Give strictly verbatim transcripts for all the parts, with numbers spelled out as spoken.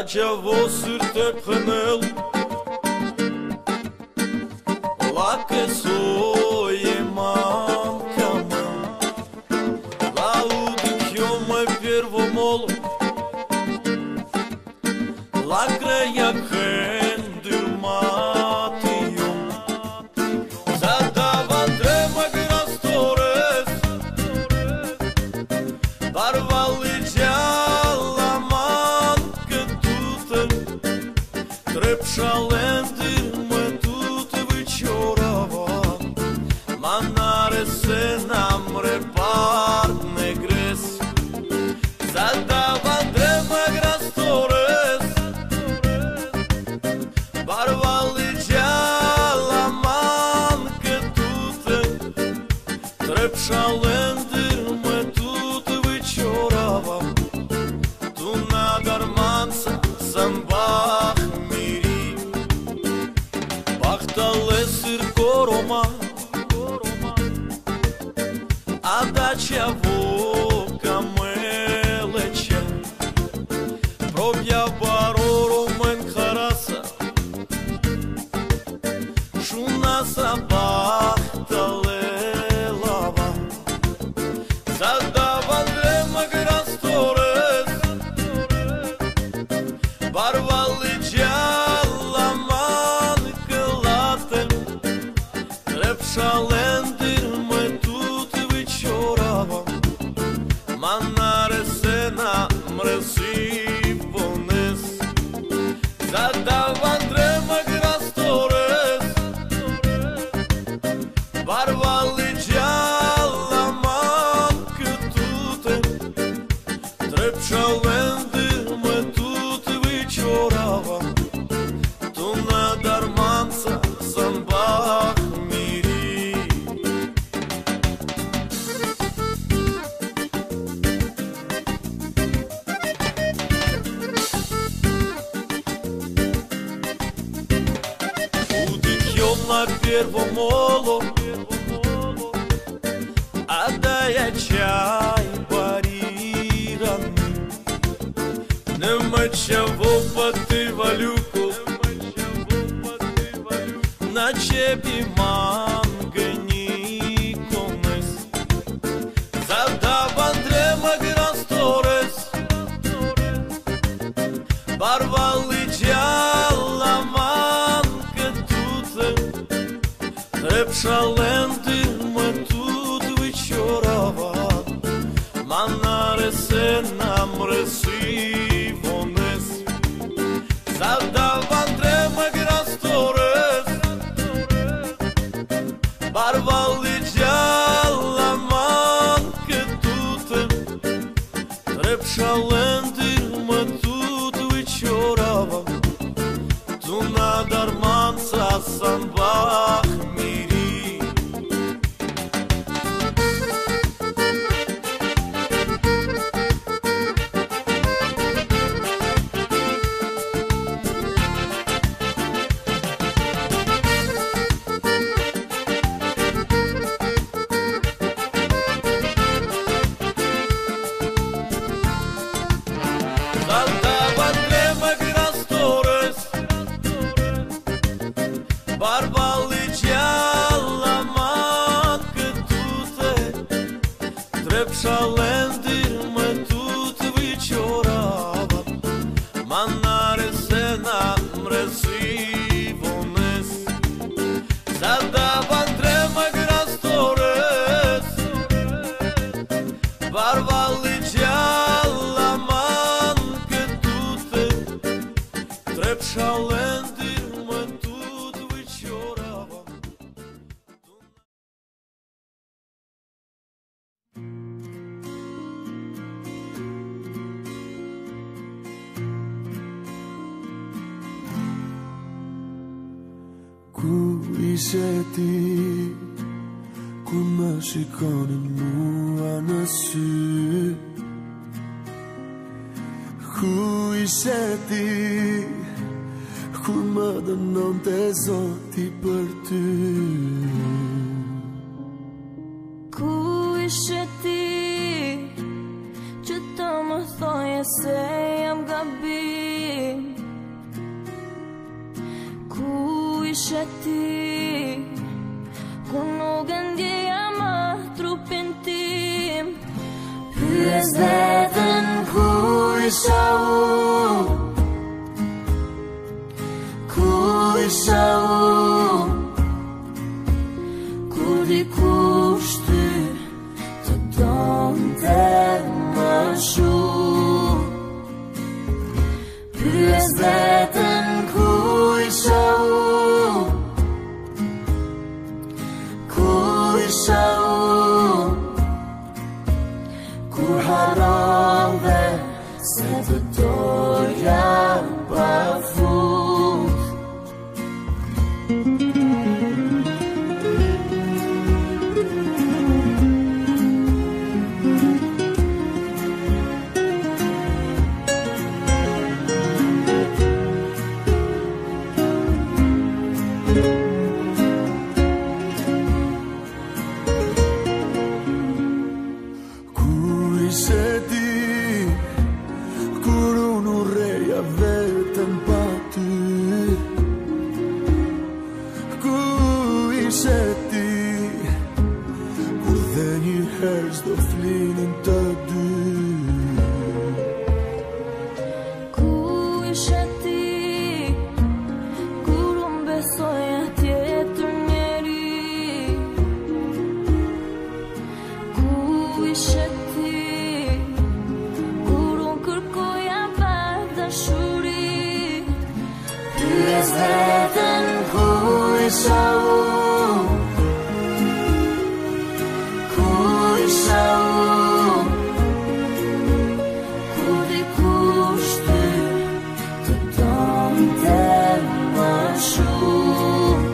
që vosër të pënëll La kësoj e mam kama La u të kjo më pjervo mollu La greja këndër mati jom Za dava tre më grastores Barvalli gjalla man këtutën Trep shalendër më tutë vëqorava Manare se namre part në gres Za dava tre më grastores Barvalli gjalla man këtutën Trep shalendër më tutë vëqorava Tu na darmanca së mbah miri Pak të lesër koroma A da që avoka me leqe Probja baroro më në karasa Shuna sa bah të lelava Sa dava ndre më grastores Barvalli gjalla man këllaten Trep shalendër më tutë vëqorava Manare se na mresi pones Za dava ndre më grastores Barvalli gjalla man këtutën Trep shalendër më tutë vëqorava Tu na darmanca së mbah miri U të kjo na pjervo mollo A da ja qaj barirani Në më qavo pa të valuko Na qepi mangë një komes Za dava ndre më grastores Barvalli gjalla man këtutën Trep shalendër më tutë vëqorava Manare se na mresi vones Za dava ndre më grastores Barvalli gjalla man këtutën Trep shalendër më tutë vëqorava Tu na darmanca së mbah miri Za dava ndre më grastores Barvalli gjalla man këtutën Trep shalendër më tutë vëqorava Manare se na mresi vones Za dava ndre më grastores Barvalli gjalla man këtutën Trep shalendër më tutë vëqorava Ku ishe ti Kur më shikonin mua në sy Ku ishe ti Kur më dënon të Zoti për ty Ku ishe ti që të më thoje se jam gabim ishe ti, kur nuk e ndjeja më trupin tim. Pyes veten ku isha unë, ku isha unë, kur dikush ty të donte më shumë. Pyes veten ku isha unë, ku isha unë, kur harrove se të doja pafund. Vetëm pa ty, ku ishe ti, kur dhe një herë s'do flinin të dy. Ku ishe ti, kur unë besoja tjetër njeri. Ku ishe ti, kur unë kërkoja pak dashuri. Pyes veten ku isha unë, ku isha unë, kur dikush ty të donte më shumë.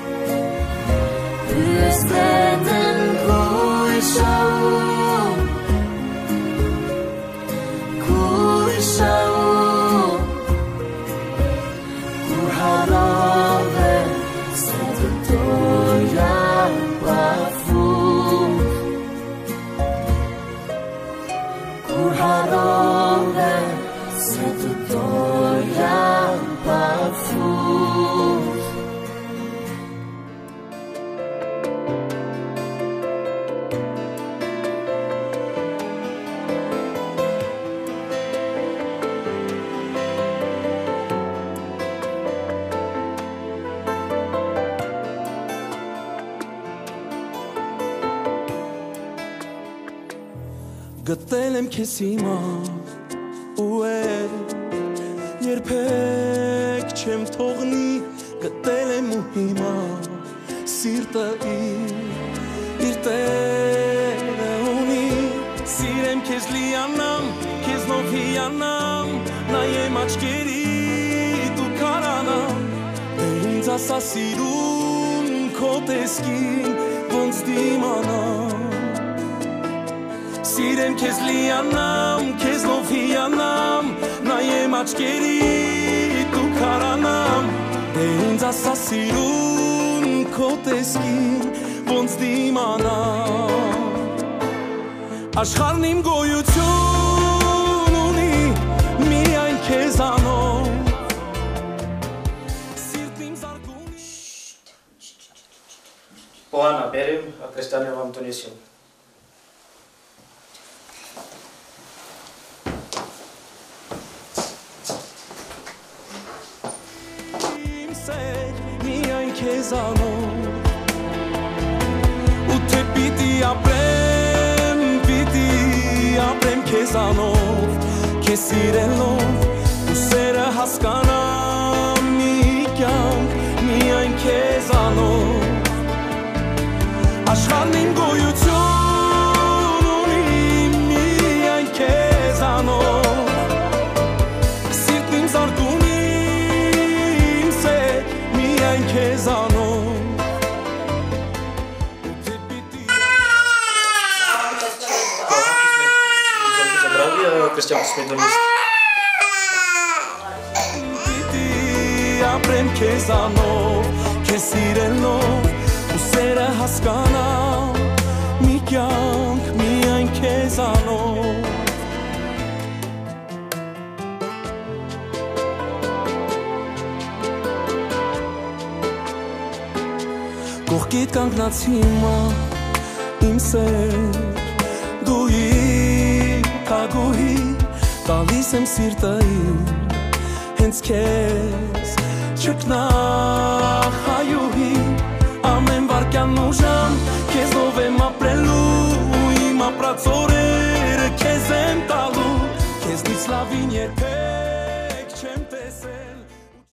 Pyes veten ku isha unë, ku isha unë, kur harrove se të doja pafund. Kur harrove se të doja pafund. Gëtelem kesima u e Njerpek qem togni Gëtelem muhima Sirta i Irte dhe uni Sirem kez lianam Kez novianam Na jem aqkeri tu karanam Dhe inza sasirun Koteskin Vënd zdimanam Sirem kez lianam, kez novianam Na jem aqkeri tu karanam Dhe inza sasirun koteskin Vënd zdimanam Աշխարհն իմ գոյություն ունի Միայն քեզանով Սիրտ իմ զարգունի Poana, berem, a Cristiane v-am tunisiu. Միայն քեզանով Ու թե պիտի ապրեմ, պիտի ապրեմ քեզանով Քեզ սիրելով ու սերը հասկանամ մի կյանք Միայն քեզանով Աշխարհն իմ գոյություն ունի միայն քեզանով Սիրտն իմ զարգունի իմ սեր միայն քեզանով Cristian Smith-Donist. Պիտի ապրեմ քեզանով, քեզ սիրելով ու սերը հասկանամ մի կյանք միայն քեզանով Մտքիդ կանգնած հիմա իմ սեր Դու իմ թագուհի Տալիս եմ սիրտը իմ Հենց քեզ Չկնախ հայուհի Ամեն վարկյանն ու ժամ Քեզով եմ ապրելու Իմ ապրած օրերը քեզ եմ տալու Քեզնից լավին երբեք